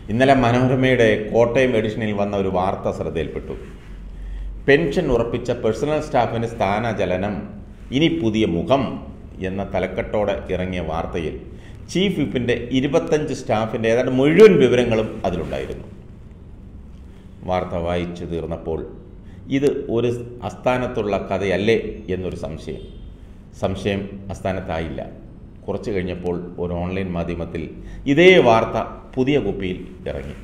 ഇന്നലെ മനോരമയുടെ കോട്ടയം എഡിഷനിൽ വന്ന ഒരു വാർത്ത ശ്രദ്ധയിൽപ്പെട്ടു. പെൻഷൻ ഉറപ്പിച്ച പേഴ്സണൽ സ്റ്റാഫിന് സ്ഥാനചലനം, ഇനി പുതിയ മുഖം എന്ന തലക്കെട്ടോടെ ഇറങ്ങിയ വാർത്തയിൽ ചീഫ് വിപ്പിൻ്റെ 25 സ്റ്റാഫിൻ്റെ ഏതാണ്ട് മുഴുവൻ വിവരങ്ങളും അതിലുണ്ടായിരുന്നു. വാർത്ത വായിച്ചു തീർന്നപ്പോൾ ഇത് ഒരു അസ്ഥാനത്തുള്ള കഥയല്ലേ എന്നൊരു സംശയം അസ്ഥാനത്തായില്ല. കുറച്ച് കഴിഞ്ഞപ്പോൾ ഒരു ഓൺലൈൻ മാധ്യമത്തിൽ ഇതേ വാർത്ത പുതിയ കോപ്പിയിൽ ഇറങ്ങി.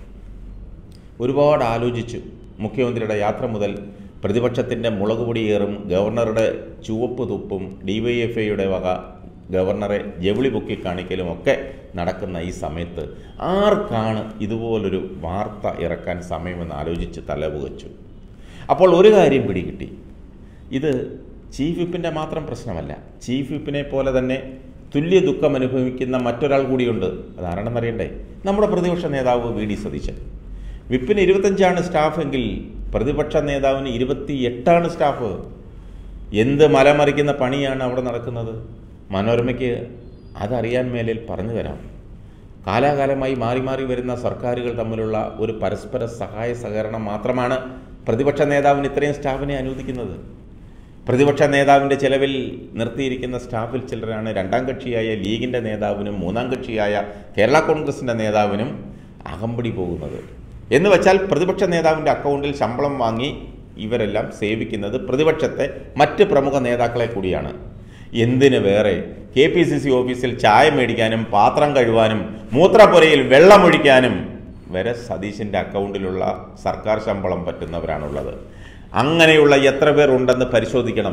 ഒരുപാട് ആലോചിച്ചു. മുഖ്യമന്ത്രിയുടെ യാത്ര മുതൽ പ്രതിപക്ഷത്തിൻ്റെ മുളകുപൊടിയേറും, ഗവർണറുടെ ചുവപ്പ് തുപ്പും, DYFIയുടെ വക ഗവർണറെ ജവിളി പൊക്കി കാണിക്കലും ഒക്കെ നടക്കുന്ന ഈ സമയത്ത് ആർക്കാണ് ഇതുപോലൊരു വാർത്ത ഇറക്കാൻ സമയമെന്ന് ആലോചിച്ച് തലപുകച്ചു. അപ്പോൾ ഒരു കാര്യം പിടികിട്ടി. ഇത് ചീഫ് വിപ്പിൻ്റെ മാത്രം പ്രശ്നമല്ല. ചീഫ് വിപ്പിനെ പോലെ തന്നെ തുല്യ ദുഃഖം അനുഭവിക്കുന്ന മറ്റൊരാൾ കൂടിയുണ്ട്. അതാരാണെന്നറിയണ്ടേ? നമ്മുടെ പ്രതിപക്ഷ നേതാവ് VD സതീശൻ. വിപ്പിന് 25 സ്റ്റാഫ് എങ്കിൽ പ്രതിപക്ഷ നേതാവിന് 28 സ്റ്റാഫ്. എന്ത് മലമറിക്കുന്ന പണിയാണ് അവിടെ നടക്കുന്നത്? മനോരമയ്ക്ക് അതറിയാൻ മേലിൽ പറഞ്ഞു തരാം. കാലാകാലമായി മാറി മാറി വരുന്ന സർക്കാരുകൾ തമ്മിലുള്ള ഒരു പരസ്പര സഹായ സഹകരണം മാത്രമാണ് പ്രതിപക്ഷ നേതാവിന് ഇത്രയും സ്റ്റാഫിനെ അനുവദിക്കുന്നത്. പ്രതിപക്ഷ നേതാവിൻ്റെ ചെലവിൽ നിർത്തിയിരിക്കുന്ന സ്റ്റാഫിൽ ചിലരാണ് രണ്ടാം കക്ഷിയായ ലീഗിൻ്റെ നേതാവിനും മൂന്നാം കക്ഷിയായ കേരള കോൺഗ്രസിൻ്റെ നേതാവിനും അകമ്പടി പോകുന്നത്. എന്ന് വെച്ചാൽ പ്രതിപക്ഷ നേതാവിൻ്റെ അക്കൗണ്ടിൽ ശമ്പളം വാങ്ങി ഇവരെല്ലാം സേവിക്കുന്നത് പ്രതിപക്ഷത്തെ മറ്റ് പ്രമുഖ നേതാക്കളെ കൂടിയാണ്. എന്തിന് വേറെ KPCC ഓഫീസിൽ ചായ മേടിക്കാനും പാത്രം കഴുകാനും മൂത്രപ്പുരയിൽ വെള്ളമൊഴിക്കാനും വരെ സതീശൻ്റെ അക്കൗണ്ടിലുള്ള സർക്കാർ ശമ്പളം പറ്റുന്നവരാണുള്ളത്. അങ്ങനെയുള്ള എത്ര പേർ ഉണ്ടെന്ന് പരിശോധിക്കണം.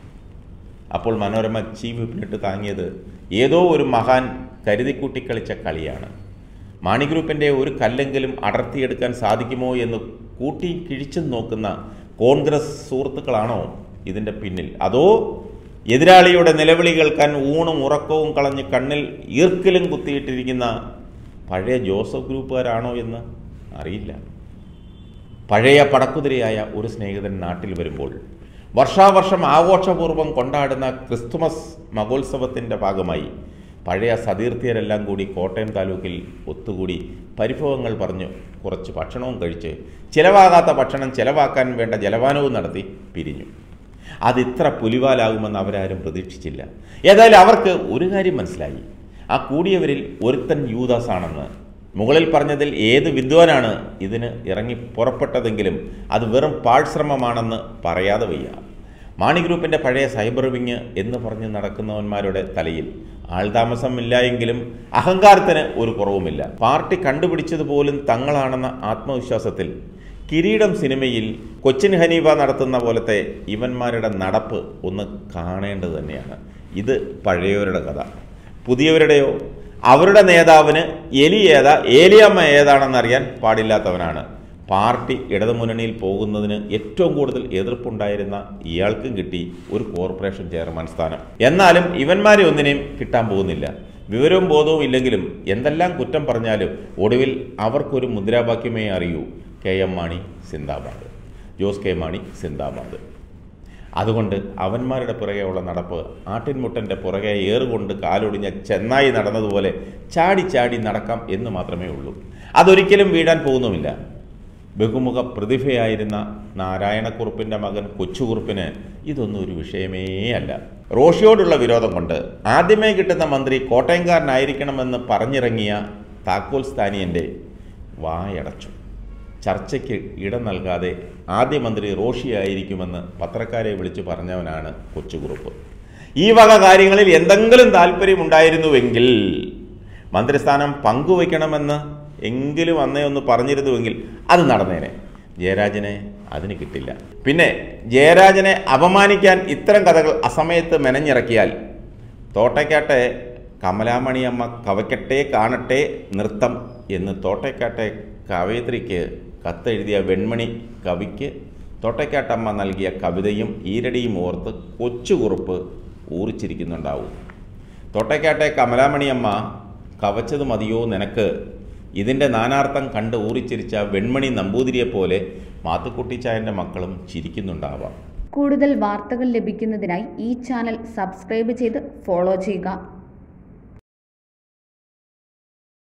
അപ്പോൾ മനോരമ ചീഫ് വിപ്പിനിട്ട് താങ്ങിയത് ഏതോ ഒരു മഹാൻ കരുതിക്കൂട്ടി കളിച്ച കളിയാണ്. മാണി ഗ്രൂപ്പിൻ്റെ ഒരു കല്ലെങ്കിലും അടർത്തിയെടുക്കാൻ സാധിക്കുമോ എന്ന് കൂട്ടി കിഴിച്ചു നോക്കുന്ന കോൺഗ്രസ് സുഹൃത്തുക്കളാണോ ഇതിൻ്റെ പിന്നിൽ? അതോ എതിരാളിയുടെ നിലവിളി കേൾക്കാൻ ഊണും ഉറക്കവും കളഞ്ഞ് കണ്ണിൽ ഈർക്കിലും കുത്തിയിട്ടിരിക്കുന്ന പഴയ ജോസഫ് ഗ്രൂപ്പുകാരാണോ എന്ന് അറിയില്ല. പഴയ പടക്കുതിരയായ ഒരു സ്നേഹിതൻ നാട്ടിൽ വരുമ്പോൾ വർഷാവർഷം ആഘോഷപൂർവ്വം കൊണ്ടാടുന്ന ക്രിസ്തുമസ് മഹോത്സവത്തിൻ്റെ ഭാഗമായി പഴയ സതീർത്ഥ്യരെല്ലാം കൂടി കോട്ടയം താലൂക്കിൽ ഒത്തുകൂടി പരിഭവങ്ങൾ പറഞ്ഞു കുറച്ച് ഭക്ഷണവും കഴിച്ച് ചിലവാകാത്ത ഭക്ഷണം ചിലവാക്കാൻ വേണ്ട ജലപാനവും നടത്തി പിരിഞ്ഞു. അതിത്ര പുലിവാലാകുമെന്ന് അവരാരും പ്രതീക്ഷിച്ചില്ല. ഏതായാലും അവർക്ക് ഒരു കാര്യം മനസ്സിലായി. ആ കൂടിയവരിൽ ഒരുത്തൻ യൂദാസാണെന്ന്. മുകളിൽ പറഞ്ഞതിൽ ഏത് വിദ്വാനാണ് ഇതിന് ഇറങ്ങി പുറപ്പെട്ടതെങ്കിലും അത് വെറും പാഴ്ശ്രമമാണെന്ന് പറയാതെ വയ്യ. മാണി ഗ്രൂപ്പിൻ്റെ പഴയ സൈബർ വിങ് എന്ന് പറഞ്ഞ് നടക്കുന്നവന്മാരുടെ തലയിൽ ആൾതാമസമില്ല എങ്കിലും അഹങ്കാരത്തിന് ഒരു കുറവുമില്ല. പാർട്ടി കണ്ടുപിടിച്ചതുപോലും തങ്ങളാണെന്ന ആത്മവിശ്വാസത്തിൽ കിരീടം സിനിമയിൽ കൊച്ചിൻ ഹനീഫ നടത്തുന്ന പോലത്തെ ഇവന്മാരുടെ നടപ്പ് ഒന്ന് കാണേണ്ടത് തന്നെയാണ്. ഇത് പഴയവരുടെ കഥ. പുതിയവരുടെയോ? അവരുടെ നേതാവിന് എലി ഏതാ ഏലിയമ്മ ഏതാണെന്നറിയാൻ പാടില്ലാത്തവനാണ്. പാർട്ടി ഇടതുമുന്നണിയിൽ പോകുന്നതിന് ഏറ്റവും കൂടുതൽ എതിർപ്പുണ്ടായിരുന്ന ഇയാൾക്കും കിട്ടി ഒരു കോർപ്പറേഷൻ ചെയർമാൻ സ്ഥാനം. എന്നാലും ഇവന്മാരെ ഒന്നിനെയും കിട്ടാൻ പോകുന്നില്ല. വിവരവും ബോധവും ഇല്ലെങ്കിലും എന്തെല്ലാം കുറ്റം പറഞ്ഞാലും ഒടുവിൽ അവർക്കൊരു മുദ്രാവാക്യമേ അറിയൂ: KM മാണി സിന്ദാബാദ്, ജോസ് K മാണി സിന്ദാബാദ്. അതുകൊണ്ട് അവന്മാരുടെ പുറകെയുള്ള നടപ്പ് ആട്ടിൻമുട്ടൻ്റെ പുറകെ ഏറുകൊണ്ട് കാലൊടിഞ്ഞ ചെന്നായി നടന്നതുപോലെ ചാടി ചാടി നടക്കാം എന്ന് മാത്രമേ ഉള്ളൂ. അതൊരിക്കലും വീഴാൻ പോകുന്നുമില്ല. ബഹുമുഖ പ്രതിഭയായിരുന്ന നാരായണക്കുറുപ്പിൻ്റെ മകൻ കൊച്ചുകുറുപ്പിന് ഇതൊന്നും ഒരു വിഷയമേ അല്ല. റോഷിയോടുള്ള വിരോധം കൊണ്ട് ആദ്യമേ കിട്ടുന്ന മന്ത്രി കോട്ടയംകാരനായിരിക്കണമെന്ന് പറഞ്ഞിറങ്ങിയ താക്കോൽ സ്ഥാനീയൻ്റെ വായടച്ചു. ചർച്ചയ്ക്ക് ഇടം നൽകാതെ ആദ്യ മന്ത്രി റോഷിയായിരിക്കുമെന്ന് പത്രക്കാരെ വിളിച്ചു പറഞ്ഞവനാണ് കൊച്ചുകുറുപ്പ്. ഈ വക കാര്യങ്ങളിൽ എന്തെങ്കിലും താല്പര്യമുണ്ടായിരുന്നുവെങ്കിൽ മന്ത്രിസ്ഥാനം പങ്കുവയ്ക്കണമെന്ന് എങ്കിലും അന്നേ ഒന്ന് പറഞ്ഞിരുന്നുവെങ്കിൽ അത് നടന്നേനെ. ജയരാജനെ അതിന് കിട്ടില്ല. പിന്നെ ജയരാജനെ അപമാനിക്കാൻ ഇത്തരം കഥകൾ അസമയത്ത് മെനഞ്ഞിറക്കിയാൽ തോട്ടയ്ക്കാട്ടെ കമലാമണിയമ്മ കവയ്ക്കട്ടെ കാണട്ടെ നൃത്തം എന്ന് തോട്ടയ്ക്കാട്ടെ കവയിത്രിക്ക് കത്തെഴുതിയ വെൺമണി കവിക്ക് തോട്ടയ്ക്കാട്ടമ്മ നൽകിയ കവിതയും ഈരടിയും ഓർത്ത് കൊച്ചുകുറുപ്പ് ഊറിച്ചിരിക്കുന്നുണ്ടാവും. തോട്ടയ്ക്കാട്ടെ കമലാമണിയമ്മ കവച്ചത് മതിയോ നിനക്ക്? ഇതിൻ്റെ നാനാർത്ഥം കണ്ട് ഊറിച്ചിരിച്ച വെൺമണി നമ്പൂതിരിയെപ്പോലെ മാത്തുക്കുട്ടിച്ചായൻ്റെ മക്കളും ചിരിക്കുന്നുണ്ടാവാം. കൂടുതൽ വാർത്തകൾ ലഭിക്കുന്നതിനായി ഈ ചാനൽ സബ്സ്ക്രൈബ് ചെയ്ത് ഫോളോ ചെയ്യുക.